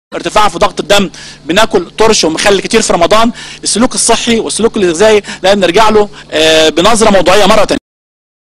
ارتفاع في ضغط الدم، بناكل طرش ومخلل كتير في رمضان. السلوك الصحي والسلوك الغذائي لازم نرجع له بنظره موضوعيه مره ثانيه.